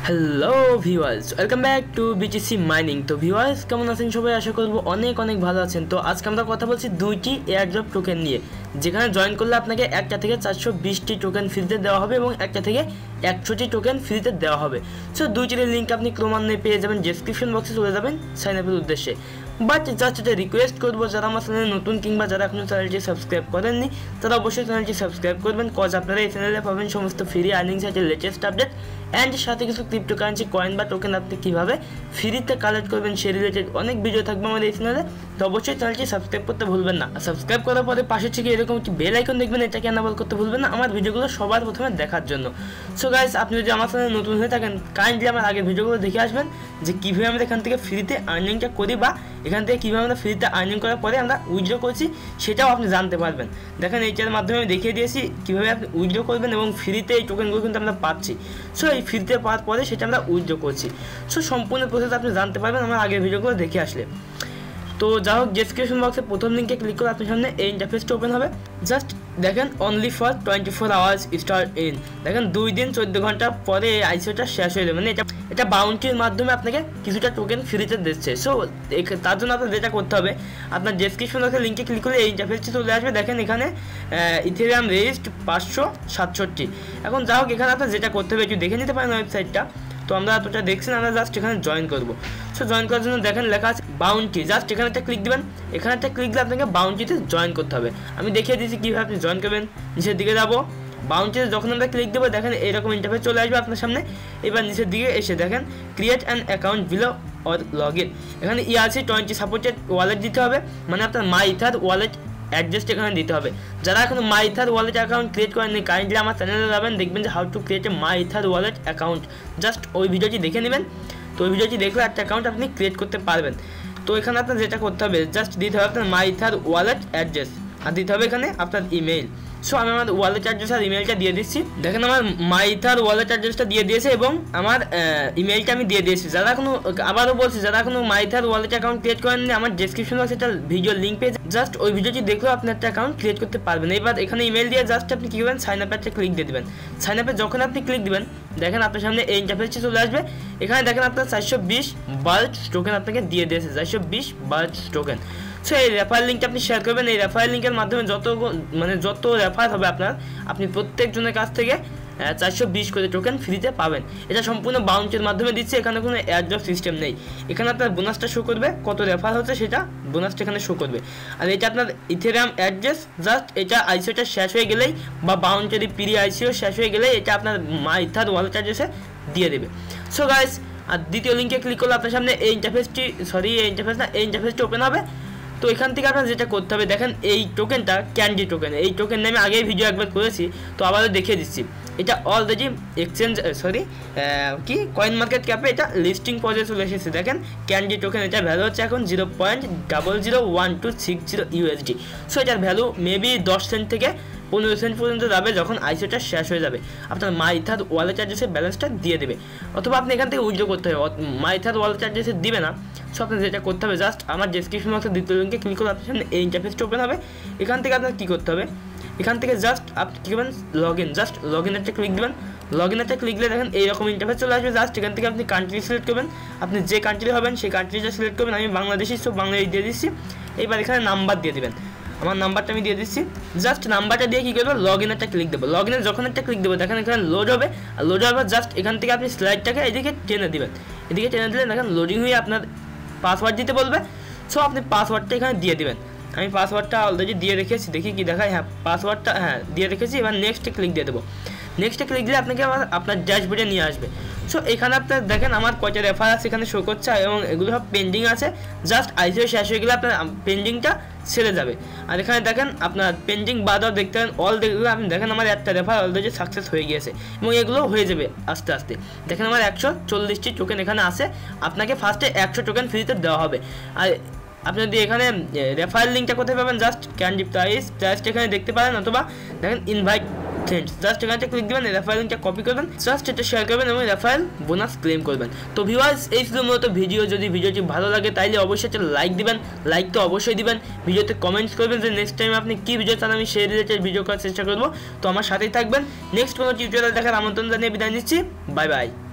Hello viewers, welcome back to BTC mining. তো viewers, কেমন আছেন সবাই? আশা করব অনেক ভালো আছেন। তো আজকে আমরা কথা বলছি দুইটি এয়ারড্রপ টোকেন নিয়ে, যেখানে জয়েন করলে আপনাকে একটা থেকে 420টি টোকেন ফ্রিতে দেওয়া হবে এবং একটা থেকে 100টি টোকেন ফ্রিতে দেওয়া হবে। সো দুইটির লিঙ্ক আপনি ক্রমান্বয়ে পেয়ে যাবেন, ডেসক্রিপশন বক্সে চলে যাবেন সাইন আপের উদ্দেশ্যে। বাট জাস্ট এটা রিকোয়েস্ট করবো, যারা আমার চ্যানেলে নতুন কিংবা যারা এখনও চ্যানেলটি সাবস্ক্রাইব করেননি তারা অবশ্যই চ্যানেলটি সাবস্ক্রাইব করবেন, কজ আপনারা এই চ্যানেলে পাবেন সমস্ত ফ্রি আর্নিং সাইটের লেটেস্ট আপডেট অ্যান্ড সাথে কিছু ক্রিপ্টোকারেন্সি কয়েন বা টোকেন আপনি কীভাবে ফ্রিতে কালেক্ট করবেন সে রিলেটেড অনেক ভিডিও থাকবে আমাদের এই চ্যানেলে। তো অবশ্যই চ্যানেলটি সাবস্ক্রাইব করতে ভুলবেন না। সাবস্ক্রাইব করার পরে পাশে থেকে এরকম একটি বেল আইকন দেখবেন, এটাকে এনাবল করতে ভুলবেন না আমার ভিডিওগুলো সবার প্রথমে দেখার জন্য। সো গাইস, আপনি যদি আমার চ্যানেলে নতুন হয়ে থাকেন কাইন্ডলি আমার আগের ভিডিওগুলো দেখে আসবেন, যে কীভাবে আমরা এখান থেকে ফ্রিতে আর্নিংটা করি বা এখান থেকে কীভাবে আমরা ফ্রিতে আর্নিং করার পরে আমরা উইথড্র করছি সেটাও আপনি জানতে পারবেন। দেখেন এইটার মাধ্যমে আমি দেখিয়ে দিয়েছি কীভাবে আপনি উইথড্র করবেন এবং ফ্রিতে এই টোকেনগুলো কিন্তু আমরা পাচ্ছি। সো এই ফ্রিতে পাওয়ার পরে সেটা আমরা উইথড্র করছি। সো সম্পূর্ণ প্রসেস আপনি জানতে পারবেন আমার আগের ভিডিওগুলো দেখে আসলে। তো যা হোক, ডেসক্রিপশন বক্সে প্রথম লিঙ্কে ক্লিক করে আপনার সামনে এই ইন্টারফেসটা ওপেন হবে। জাস্ট দেখেন only for 24 hours start in. দেখেন 2 দিন 14 ঘন্টা পরে এই আইসিওটা শেষ হয়ে যাবে, মানে এটা বাউন্টির মাধ্যমে আপনাকে কিছুটা টোকেন ফ্রিতে দিচ্ছে। সো তার জন্য আপনার যেটা করতে হবে, আপনার ডেসক্রিপশন বক্সের লিঙ্কে ক্লিক করে এই ইন্টারফেসটি চলে আসবে। দেখেন এখানে ইথেরিয়াম রেজিস্ট 567। এখন যা হোক, এখানে আপনার যেটা করতে হবে একটু দেখে নিতে পারেন ওয়েবসাইটটা। তো আমরা এতটা দেখছেন, আমরা জাস্ট এখানে জয়েন করবো। সো জয়েন করার জন্য দেখেন লেখা আছে বাউন্টি, জাস্ট এখানে একটা ক্লিক দেবেন। এখানে একটা ক্লিক দিলে আপনাকে বাউন্টিতে জয়েন করতে হবে। আমি দেখিয়ে দিয়েছি কীভাবে আপনি জয়েন করবেন। নিচের দিকে যাবো, বাউন্টিতে যখন আমরা ক্লিক দেবো দেখেন এইরকম ইন্টারফেস চলে আসবে আপনার সামনে। এবার নিচের দিকে এসে দেখেন create an account below or log in. এখানে ERC20 সাপোর্টেড ওয়ালেট দিতে হবে, মানে আপনার মাই ইথার ওয়ালেট অ্যাড্রেসটা এখানে দিতে হবে। যারা এখন My Ether Wallet account create করেননি কাইন্ডলি আমার চ্যানেলে যাবেন, দেখবেন যে how to create a My Ether Wallet account. Just ওই ভিডিওটি দেখে নেবেন। তো ওই ভিডিওটি দেখলে একটা অ্যাকাউন্ট আপনি ক্রিয়েট করতে পারবেন। তো এখানে আপনার যেটা করতে হবে, জাস্ট দিতে হবে আপনার মাই ইথার ওয়ালেট অ্যাড্রেস আর দিতে হবে এখানে আপনার ইমেইল। সো আমি আমার ওয়ালেট অ্যাড্রেস আর ইমেলটা দিয়ে দিচ্ছি। দেখেন আমার মাই ইথার ওয়ালেট অ্যাড্রেসটা দিয়ে দিয়েছে এবং আমার ইমেলটা আমি দিয়ে দিয়েছি। যারা এখনো, আবারও বলছি, যারা এখনো My Ether Wallet account create করেননি আমার ডেসক্রিপশন বক্সে একটা ভিডিও লিঙ্ক পেয়ে জাস্ট ওই ভিডিওটি দেখলেও আপনি একটা অ্যাকাউন্ট ক্রিয়েট করতে পারবেন। এবার এখানে ইমেল দিয়ে জাস্ট আপনি কী করবেন, সাইন আপে একটা ক্লিক দিয়ে দেবেন। সাইন আপে যখন আপনি ক্লিক দেবেন দেখেন আপনার সামনে এই ইন্টারফেসটি চলে আসবে। এখানে দেখেন আপনার 420 বাল্ট টোকেন আপনাকে দিয়ে দিয়েছে, 420 বাল্ট টোকেন। সো এই রেফার লিঙ্কটা আপনি শেয়ার করবেন। এই রেফার লিঙ্কের মাধ্যমে যত রেফার হবে আপনার, আপনি প্রত্যেকজনের কাছ থেকে 420 করে টোকেন ফ্রিতে পাবেন। এটা সম্পূর্ণ বাউন্সের মাধ্যমে দিচ্ছে, এখানে কোনো এয়ারড্রপ সিস্টেম নেই। এখানে আপনার বোনাসটা শো করবে, কত রেফার হচ্ছে সেটা বোনাসটা এখানে শো করবে। আর এটা আপনার ইথেরিয়াম অ্যাড্রেস, জাস্ট এটা আইসিওটা শেষ হয়ে গেলেই বা বাউন্সের প্রি আইসিও শেষ হয়ে গেলেই এটা আপনার মাই ইথার ওয়ালেট অ্যাড্রেসে দিয়ে দেবে। সো গাইস, আর দ্বিতীয় লিঙ্কে ক্লিক করলে আপনার সামনে এই ইন্টারফেসটি ওপেন হবে। তো এখান থেকে আপনার যেটা করতে হবে, দেখেন এই টোকেনটা ক্যান্ডি টোকেন। এই টোকেন নিয়ে আমি আগেই ভিডিও একবার করেছি, তো আবারও দেখিয়ে দিচ্ছি। এটা অলরেডি কয়েন মার্কেট ক্যাপে এটা লিস্টিং পর্যায়ে চলে এসেছে। দেখেন ক্যান্ডি টোকেন, এটা ভ্যালু হচ্ছে এখন 0.001260 USD। সো এটার ভ্যালু মেবি 10 সেন্ট থেকে 15 সেন্ট পর্যন্ত যাবে যখন আইসিওটা শেষ হয়ে যাবে। আপনার মাই ইথার ওয়ালেট অ্যাড্রেসে ব্যালেন্সটা দিয়ে দেবে, অথবা আপনি এখান থেকে উইথড্র করতে হবে। মাই ইথার ওয়ালেট অ্যাড্রেসে দিবে না। সো আপনার যেটা করতে হবে, জাস্ট আমার ডেসক্রিপশন বক্সে দ্বিতীয় লিঙ্কে ক্লিক করে আপনার সামনে এই ইন্টারফেসটা ওপেন হবে। এখান থেকে আপনার কী করতে হবে, এখান থেকে জাস্ট আপনি কী করবেন, জাস্ট লগ ইন একটা ক্লিক দেবেন। লগ ইন একটা ক্লিক দিলে দেখেন এইরকম ইন্টারফেস চলে আসবে। জাস্ট এখান থেকে আপনি কান্ট্রি সিলেক্ট করবেন, আপনি যে কান্ট্রি হবেন সেই কান্ট্রিটা সিলেক্ট করবেন। আমি বাংলাদেশি, সব বাংলাদেশ দিয়ে দিচ্ছি। এবার এখানে নাম্বার দিয়ে দেবেন, আমার নাম্বারটা আমি দিয়ে দিচ্ছি। জাস্ট নাম্বারটা দিয়ে কী করবো, লগ ইন একটা ক্লিক দেবো। লগ ইনে যখন একটা ক্লিক দেবো দেখেন এখানে লোড হবে। আর লোড হওয়ার পর জাস্ট এখান থেকে আপনি স্লাইডটাকে এদিকে টেনে দেবেন। এদিকে টেনে দিলে দেখেন লোডিং হয়ে আপনার পাসওয়ার্ড দিতে বলবে। সো আপনি পাসওয়ার্ডটা এখানে দিয়ে দেবেন। আমি পাসওয়ার্ডটা অলরেডি দিয়ে রেখেছি, দেখি কি দেখায়। হ্যাঁ, পাসওয়ার্ডটা দিয়ে রেখেছি। এবার নেক্সটে ক্লিক দিয়ে দেবো। নেক্সটে ক্লিক দিলে আপনাকে আবার আপনার ড্যাশবোর্ডে নিয়ে আসবে। সো এখানে আপনার দেখেন আমার কয়টা রেফার আছে এখানে শো করছে এবং এগুলো সব পেন্ডিং আছে। জাস্ট আইসিও শেষ হয়ে গেলে আপনার পেন্ডিংটা ছেড়ে যাবে। আর এখানে দেখেন আপনার পেন্ডিং বাদও দেখতে পারেন অল দেখলে আপনি দেখেন আমার একটা রেফার অলরেডি সাকসেস হয়ে গিয়েছে এবং এগুলো হয়ে যাবে আস্তে আস্তে। দেখেন আমার 140টি টোকেন এখানে আছে। আপনাকে ফার্স্টে 100 টোকেন ফ্রিতে দেওয়া হবে। আর আপনি যদি এখানে রেফারেল লিঙ্কটা কোথায় পাবেন, জাস্ট ক্যান্ডি প্রাইসটা এখানে দেখতে পারেন, অথবা দেখেন ইনভাইট ফ্রেন্ডস, জাস্ট এখানে ক্লিক দেবেন, রেফারেল লিঙ্কটা কপি করবেন, জাস্ট এটা শেয়ার করবেন এবং রেফারেল বোনাস ক্লেম করবেন। তো ভিউয়ার্স, এই ছিল মূলত ভিডিও। যদি ভিডিওটি ভালো লাগে তাইলে অবশ্যই একটা লাইক দিবেন, লাইক তো অবশ্যই দিবেন। ভিডিওতে কমেন্টস করবেন যে নেক্সট টাইম আপনি কী ভিডিও চান, আমি সেই রিলেটেড ভিডিও করার চেষ্টা করবো। তো আমার সাথেই থাকবেন। নেক্সট কোনো টিউটোরিয়াল দেখার আমন্ত্রণ জানিয়ে বিদায় নিচ্ছি। Bye by.